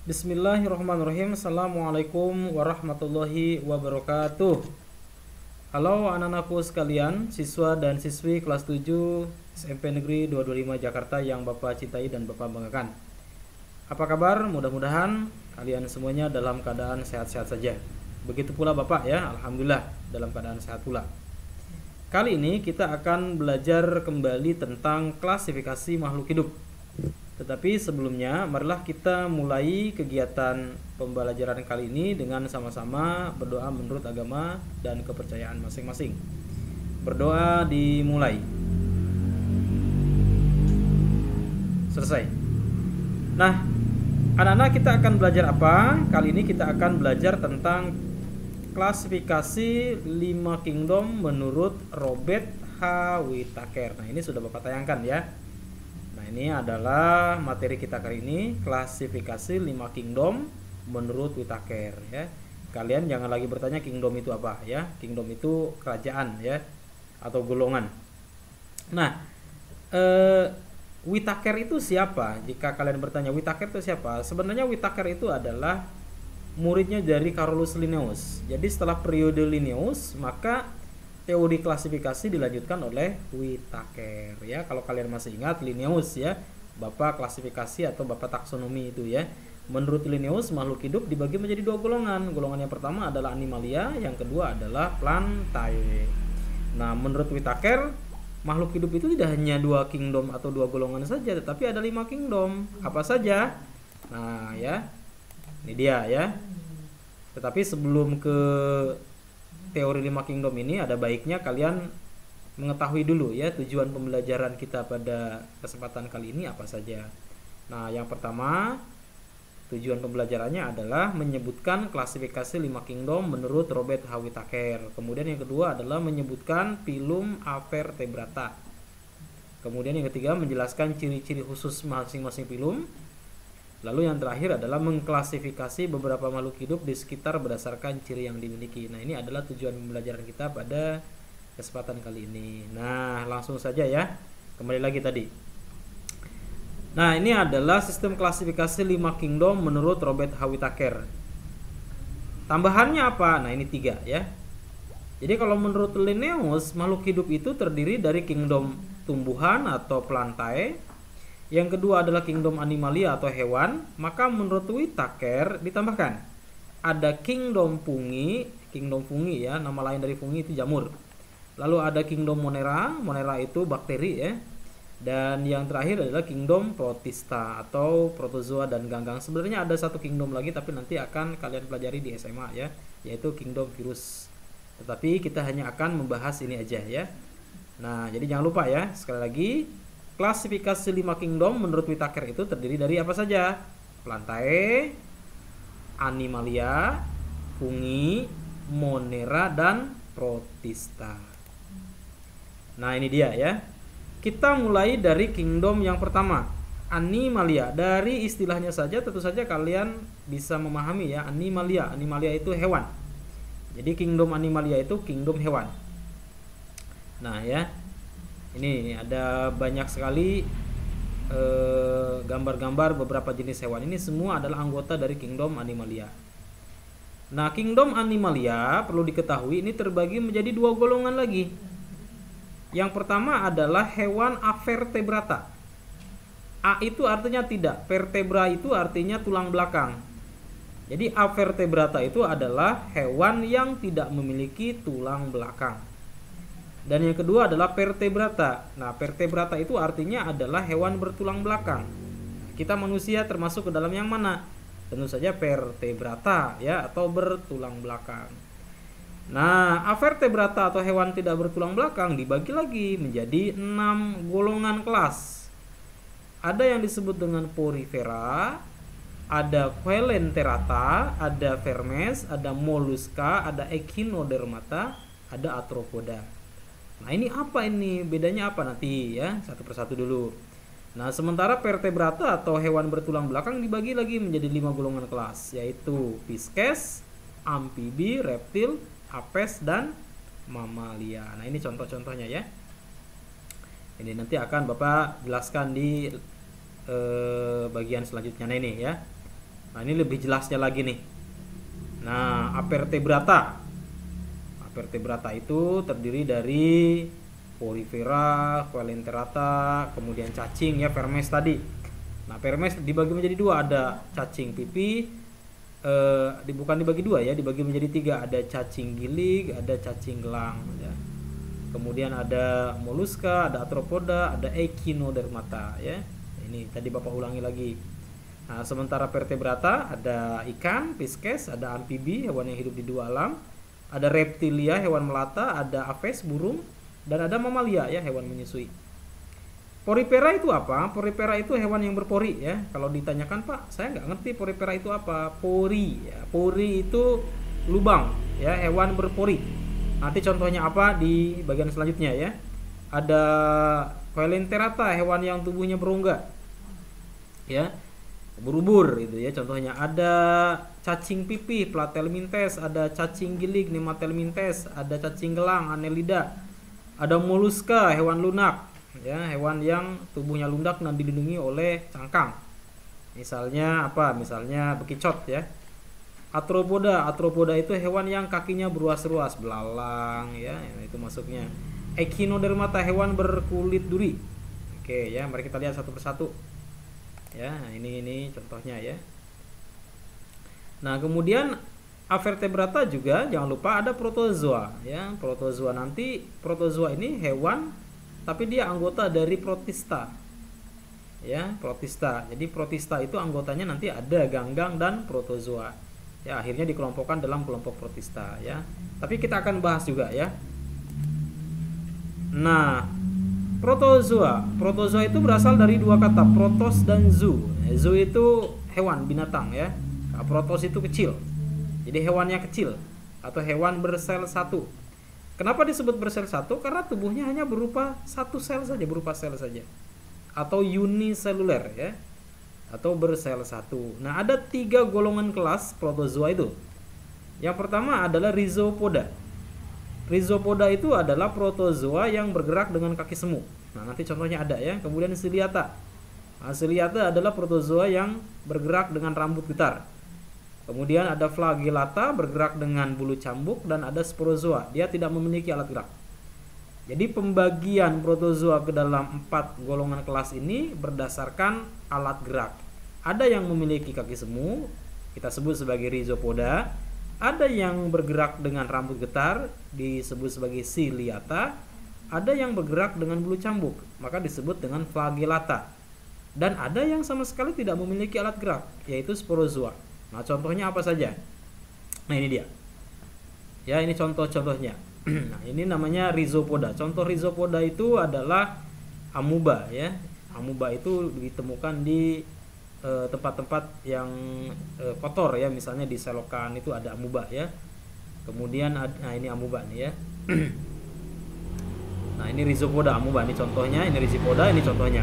Bismillahirrahmanirrahim. Assalamualaikum warahmatullahi wabarakatuh. Halo anak-anakku sekalian, siswa dan siswi kelas 7 SMP Negeri 225 Jakarta yang Bapak cintai dan Bapak banggakan. Apa kabar? Mudah-mudahan kalian semuanya dalam keadaan sehat-sehat saja. Begitu pula Bapak ya, Alhamdulillah dalam keadaan sehat pula. Kali ini kita akan belajar kembali tentang klasifikasi makhluk hidup. Tetapi sebelumnya, marilah kita mulai kegiatan pembelajaran kali ini dengan sama-sama berdoa menurut agama dan kepercayaan masing-masing. Berdoa dimulai. Selesai. Nah, anak-anak, kita akan belajar apa? Kali ini kita akan belajar tentang klasifikasi 5 kingdom menurut Robert H. Whittaker. Nah, ini sudah Bapak tayangkan ya. Nah, ini adalah materi kita kali ini, klasifikasi 5 kingdom menurut Whittaker ya. Kalian jangan lagi bertanya kingdom itu apa ya. Kingdom itu kerajaan ya atau golongan. Nah, Whittaker itu siapa? Jika kalian bertanya Whittaker itu siapa? Sebenarnya Whittaker itu adalah muridnya dari Carolus Linnaeus. Jadi setelah periode Linnaeus, maka teori klasifikasi dilanjutkan oleh Whittaker ya. Kalau kalian masih ingat Linnaeus ya, bapak klasifikasi atau bapak taksonomi itu ya. Menurut Linnaeus, makhluk hidup dibagi menjadi 2 golongan. Golongan yang pertama adalah animalia, yang kedua adalah plantae. Nah, menurut Whittaker, makhluk hidup itu tidak hanya 2 kingdom atau 2 golongan saja, tetapi ada 5 kingdom. Apa saja? Nah, ya. Ini dia ya. Tetapi sebelum ke teori 5 kingdom ini, ada baiknya kalian mengetahui dulu ya tujuan pembelajaran kita pada kesempatan kali ini apa saja. Nah, yang pertama, tujuan pembelajarannya adalah menyebutkan klasifikasi 5 kingdom menurut Robert H. Whittaker. Kemudian yang kedua adalah menyebutkan phylum Avertebrata. Kemudian yang ketiga menjelaskan ciri-ciri khusus masing-masing phylum. Lalu yang terakhir adalah mengklasifikasi beberapa makhluk hidup di sekitar berdasarkan ciri yang dimiliki. Nah, ini adalah tujuan pembelajaran kita pada kesempatan kali ini. Nah, langsung saja ya. Kembali lagi tadi. Nah, ini adalah sistem klasifikasi 5 kingdom menurut Robert H. Whittaker. Tambahannya apa? Nah, ini 3 ya. Jadi kalau menurut Linnaeus, makhluk hidup itu terdiri dari kingdom tumbuhan atau plantae. Yang kedua adalah kingdom animalia atau hewan. Maka menurut Whittaker ditambahkan ada kingdom fungi ya, nama lain dari fungi itu jamur. Lalu ada kingdom monera itu bakteri ya. Dan yang terakhir adalah kingdom protista atau protozoa dan ganggang. Sebenarnya ada satu kingdom lagi tapi nanti akan kalian pelajari di SMA ya, yaitu kingdom virus. Tetapi kita hanya akan membahas ini aja ya. Nah, jadi jangan lupa ya, sekali lagi klasifikasi 5 kingdom menurut Whittaker itu terdiri dari apa saja? Plantae, animalia, fungi, monera, dan protista. Nah, ini dia ya. Kita mulai dari kingdom yang pertama, animalia. Dari istilahnya saja tentu saja kalian bisa memahami ya, animalia. Animalia itu hewan. Jadi kingdom animalia itu kingdom hewan. Nah, ya. Ini ada banyak sekali gambar-gambar beberapa jenis hewan. Ini semua adalah anggota dari kingdom animalia. Nah, kingdom animalia perlu diketahui ini terbagi menjadi 2 golongan lagi. Yang pertama adalah hewan avertebrata. A itu artinya tidak, vertebra itu artinya tulang belakang. Jadi avertebrata itu adalah hewan yang tidak memiliki tulang belakang. Dan yang kedua adalah vertebrata. Nah, vertebrata itu artinya adalah hewan bertulang belakang. Kita manusia termasuk ke dalam yang mana? Tentu saja vertebrata ya, atau bertulang belakang. Nah, avertebrata atau hewan tidak bertulang belakang dibagi lagi menjadi 6 golongan kelas. Ada yang disebut dengan porifera, ada coelenterata, ada vermes, ada mollusca, ada echinodermata, ada arthropoda. Nah, ini apa ini? Bedanya apa nanti ya? Satu persatu dulu. Nah, sementara vertebrata atau hewan bertulang belakang dibagi lagi menjadi 5 golongan kelas, yaitu pisces, amfibi, reptil, apes, dan mamalia. Nah, ini contoh-contohnya ya. Ini nanti akan Bapak jelaskan di bagian selanjutnya. Nah, ini ya. Nah, ini lebih jelasnya lagi nih. Nah, avertebrata. Avertebrata itu terdiri dari porifera, coelenterata, kemudian cacing ya, vermes tadi. Nah, vermes dibagi menjadi dua, ada cacing pipi, bukan dibagi dua ya, dibagi menjadi tiga, ada cacing gilig, ada cacing gelang ya. Kemudian ada moluska, ada arthropoda, ada echinodermata ya. Ini tadi Bapak ulangi lagi. Nah, sementara vertebrata ada ikan, pisces, ada amfibi, hewan yang hidup di dua alam, ada reptilia, hewan melata, ada aves, burung, dan ada mamalia ya, hewan menyusui. Porifera itu apa? Porifera itu hewan yang berpori ya. Kalau ditanyakan, Pak, saya nggak ngerti porifera itu apa. Pori ya. Pori itu lubang ya, hewan berpori. Nanti contohnya apa di bagian selanjutnya ya. Ada coelenterata, hewan yang tubuhnya berongga ya, berubur itu ya, contohnya. Ada cacing pipih, platelmintes, ada cacing gilig, nematelmintes, ada cacing gelang, annelida, ada moluska, hewan lunak ya, hewan yang tubuhnya lunak dan dilindungi oleh cangkang, misalnya apa, misalnya bekicot ya. Arthropoda, arthropoda itu hewan yang kakinya beruas-ruas, belalang ya, itu masuknya. Echinodermata, hewan berkulit duri. Oke ya, mari kita lihat satu persatu. Ya, ini contohnya ya. Nah, kemudian avertebrata juga jangan lupa ada protozoa ya. Protozoa, nanti protozoa ini hewan tapi dia anggota dari protista. Ya, protista. Jadi protista itu anggotanya nanti ada ganggang dan protozoa. Ya, akhirnya dikelompokkan dalam kelompok protista ya. Tapi kita akan bahas juga ya. Nah, protozoa. Protozoa itu berasal dari dua kata, protos dan zoo. Zoo itu hewan, binatang ya. Nah, protos itu kecil. Jadi hewannya kecil atau hewan bersel satu. Kenapa disebut bersel satu? Karena tubuhnya hanya berupa satu sel saja, berupa sel saja. Atau uniseluler ya. Atau bersel satu. Nah, ada 3 golongan kelas protozoa itu. Yang pertama adalah rhizopoda. Rhizopoda itu adalah protozoa yang bergerak dengan kaki semu. Nah, nanti contohnya ada ya. Kemudian ciliata. Nah, ciliata adalah protozoa yang bergerak dengan rambut getar. Kemudian ada flagellata, bergerak dengan bulu cambuk, dan ada sporozoa. Dia tidak memiliki alat gerak. Jadi pembagian protozoa ke dalam 4 golongan kelas ini berdasarkan alat gerak. Ada yang memiliki kaki semu, kita sebut sebagai rhizopoda. Ada yang bergerak dengan rambut getar, disebut sebagai ciliata. Ada yang bergerak dengan bulu cambuk, maka disebut dengan flagellata. Dan ada yang sama sekali tidak memiliki alat gerak, yaitu sporozoa. Nah, contohnya apa saja? Nah, ini dia. Ya, ini contoh-contohnya. Nah, ini namanya rhizopoda. Contoh rhizopoda itu adalah amuba ya. Amuba itu ditemukan di tempat-tempat yang kotor ya, misalnya di selokan itu ada amuba ya. Kemudian nah, ini amuba nih ya. Nah, ini rhizopoda, amuba ini contohnya, ini rhizopoda, ini contohnya.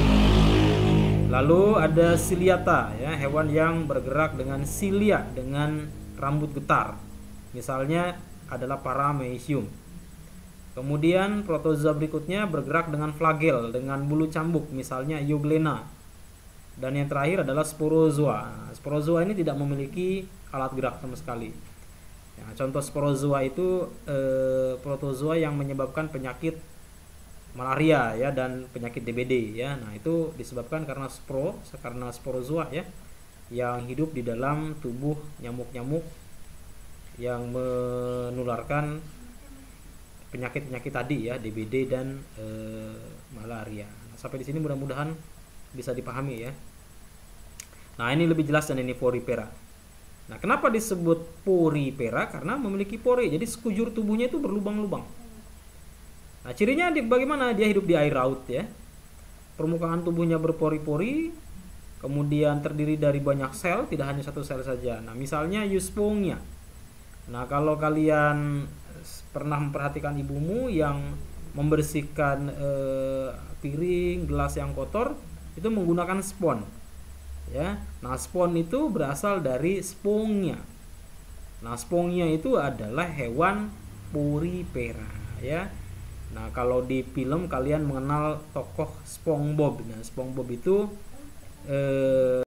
Lalu ada ciliata ya, hewan yang bergerak dengan silia, dengan rambut getar. Misalnya adalah Paramecium. Kemudian protozoa berikutnya bergerak dengan flagel, dengan bulu cambuk, misalnya Euglena. Dan yang terakhir adalah sporozoa. Sporozoa ini tidak memiliki alat gerak sama sekali. Ya, contoh sporozoa itu protozoa yang menyebabkan penyakit malaria ya, dan penyakit DBD ya. Nah, itu disebabkan karena sporozoa ya, yang hidup di dalam tubuh nyamuk-nyamuk yang menularkan penyakit-penyakit tadi ya, DBD dan malaria. Sampai di sini mudah-mudahan bisa dipahami ya. Nah, ini lebih jelas, dan ini porifera. Nah, kenapa disebut porifera? Karena memiliki pori. Jadi sekujur tubuhnya itu berlubang-lubang. Nah, cirinya bagaimana? Dia hidup di air laut ya. Permukaan tubuhnya berpori-pori, kemudian terdiri dari banyak sel, tidak hanya satu sel saja. Nah, misalnya Euspongia. Nah, kalau kalian pernah memperhatikan ibumu yang membersihkan piring, gelas yang kotor, itu menggunakan spons ya. Nah, spons itu berasal dari Spongia. Nah, Spongia itu adalah hewan porifera ya. Nah, kalau di film kalian mengenal tokoh SpongeBob. Nah, SpongeBob itu